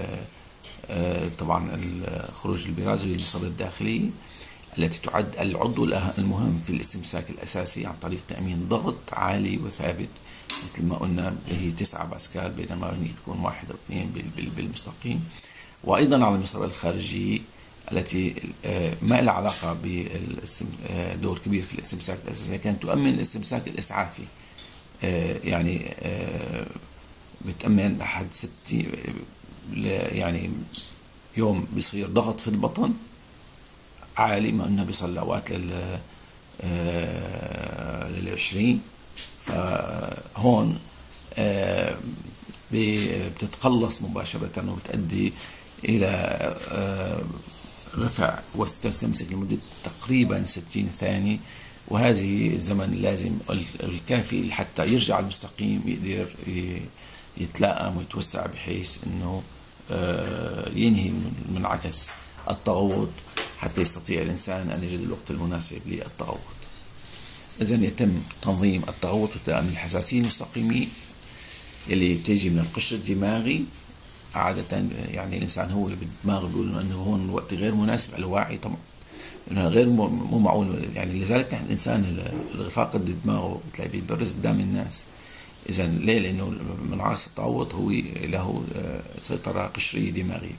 طبعا الخروج البرازي والمصادر الداخلية، التي تعد العضو المهم في الاستمساك الأساسي عن طريق تأمين ضغط عالي وثابت مثل ما قلنا هي 9 باسكال، بينما يكون 1 أو 2 بالمستقيم. وأيضا على المسار الخارجي التي ما لها علاقة بدور كبير في الاستمساك الأساسي، كانت تؤمن الاستمساك الإسعافي، يعني بتأمن لحد 60 يعني يوم بيصير ضغط في البطن عالي، ما قلنا بيصل لأوقات لل20، فهون بتتقلص مباشرة وبتؤدي إلى رفع واستمسك لمدة تقريبا 60 ثانية، وهذه الزمن اللازم الكافي حتى يرجع المستقيم يقدر يتلائم ويتوسع بحيث انه ينهي منعكس التغوط حتى يستطيع الانسان ان يجد الوقت المناسب للتغوط. اذا يتم تنظيم التغوط وتأمين الحساسية المستقيمية اللي بتيجي من القشر الدماغي. عادة يعني الانسان هو بدماغه بيقول انه هون الوقت غير مناسب على الواعي، طبعا انه غير مو معقول، يعني لذلك الانسان اللي فاقد دماغه بتلاقيه بيبرز قدام الناس. اذا ليه؟ لانه منعكس التعوض هو له سيطرة قشرية دماغية،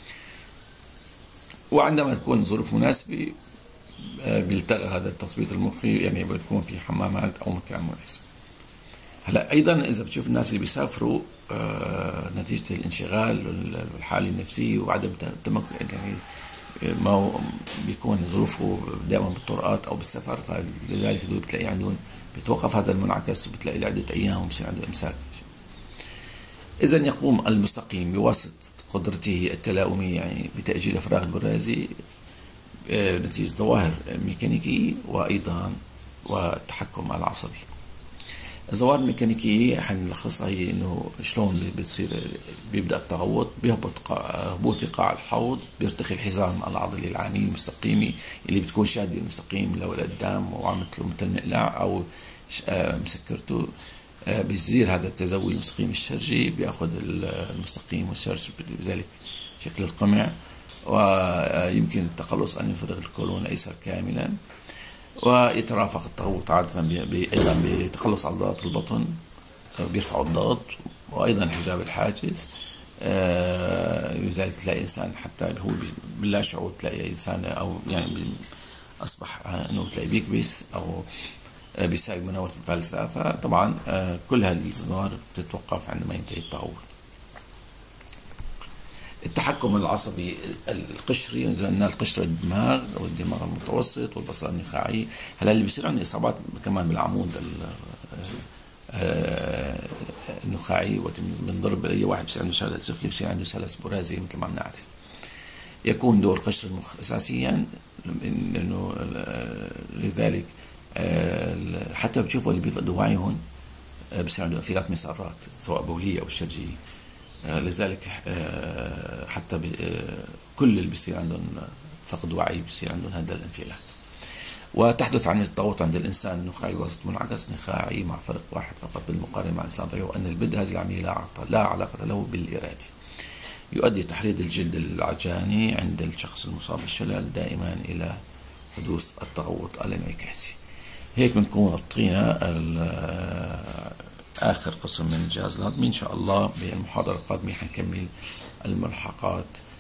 وعندما تكون ظروف مناسبة بيلتغى هذا التثبيط المخي، يعني بتكون في حمامات او مكان مناسب. هلا ايضا اذا بتشوف الناس اللي بيسافروا نتيجة الانشغال والحالة النفسية وعدم التمكن، يعني ما بيكون ظروفه دائما بالطرقات او بالسفر، فلذلك هدول بتلاقي عندهم بيتوقف هذا المنعكس وبتلاقي لعدة ايام وبصير عنده امساك. اذا يقوم المستقيم بواسطة قدرته التلاؤمية يعني بتأجيل افراغ البرازي نتيجة ظواهر ميكانيكية وايضا والتحكم العصبي. الظواهر الميكانيكية حنلخصها هي إنه شلون بيبدأ التغوط، بيهبط هبوط في قاع الحوض، بيرتخي الحزام العضلي العامي المستقيمي اللي بتكون شادة المستقيم لو لقدام وعملت له مثل مقلع أو مسكرته، بيصير هذا التزوي المستقيم الشرجي، بياخذ المستقيم والشرج بذلك شكل القمع، ويمكن التخلص أن يفرغ القولون الأيسر كاملا، ويترافق التغوط عادة أيضا بتخلص عضلات البطن، بيرفعوا الضغط، وأيضا حجاب الحاجز. لذلك تلاقي إنسان حتى هو بلا شعور تلاقي إنسان أو يعني أصبح أنه تلاقي بيكبس أو بيساوي مناورة الفلسفة. طبعا كل هذه الظواهر بتتوقف عندما ينتهي التغوط. التحكم العصبي القشري، زي قلنا القشرة الدماغ أو الدماغ المتوسط والبصلة النخاعي. هلا اللي بيصير عندنا إصابات كمان بالعمود النخاعي، بنضرب أي واحد بيصير عنده شلل سفلي، بيصير عنده سلس برازي مثل ما بنعرف. يكون دور قشر المخ أساسيا، لأنه لذلك حتى بتشوفوا اللي بيفقدوا وعيهم بيصير عندهم انفلات مسارات سواء بولية أو شرجية. لذلك حتى كل اللي بيصير عندهم فقد وعي بيصير عندهم هذا الانفلات. وتحدث عن التغوط عند الإنسان النخاعي وسط منعكس نخاعي، مع فرق واحد فقط بالمقارنة مع الإنسان الطبيعي، وأن البدء هذه العملية لا علاقة له بالإرادة. يؤدي تحريض الجلد العجاني عند الشخص المصاب بالشلل دائما إلى حدوث التغوط الانعكاسي. هيك بنكون غطينا آخر قسم من الجهاز الهضمي. إن شاء الله بالمحاضرة القادمة حنكمل الملحقات